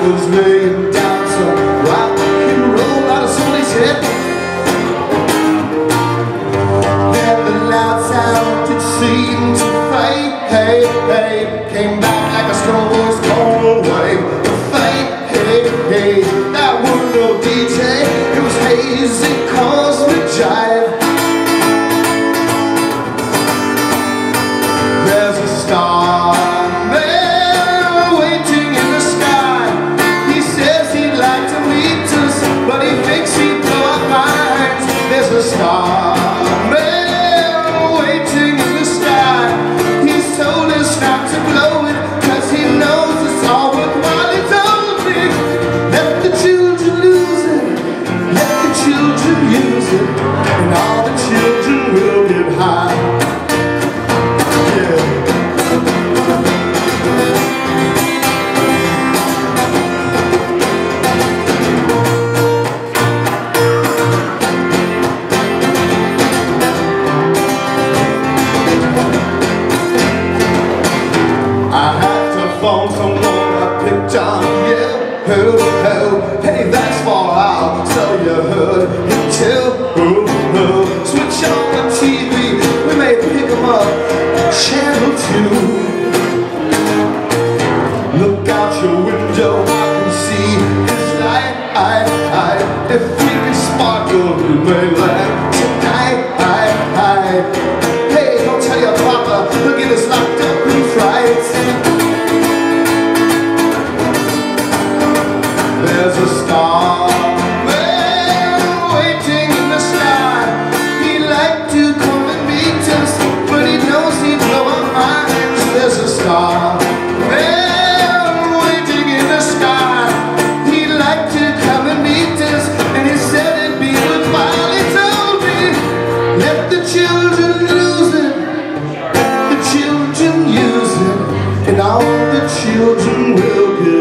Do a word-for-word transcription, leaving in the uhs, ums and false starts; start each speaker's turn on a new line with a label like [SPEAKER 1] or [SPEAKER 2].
[SPEAKER 1] was laying down some rock and roll out of somebody's head. Then the loud sound it seemed to fade. Hey, hey, came back like a strong voice called away. The fade, hey, hey, that was no D J. It was hazy cosmic jive. There's a starman waiting in the sky. He says he'd like to meet us, but he thinks he'd blow our minds. There's a starman waiting in the sky. He's told us not to blow it, cause he knows it's all worthwhile. He told me, let the children lose it, let the children use it, and all the children will get high. Someone I picked on, yeah, ho, ho. Hey, that's far out, so you heard him tell, ho, ho. Switch on the T V, we may pick him up, channel two. Look out your window, I can see his light, I, I. If we can sparkle, we may land tonight, I, I. Hey, don't tell your papa, look at us locked up in frights. There's a starman waiting in the sky. He'd like to come and meet us, but he knows he'd blow our minds. There's a starman waiting in the sky. He'd like to come and meet us, and he said it'd be worthwhile. He told me, let the children lose it, let the children use it, and all the children will get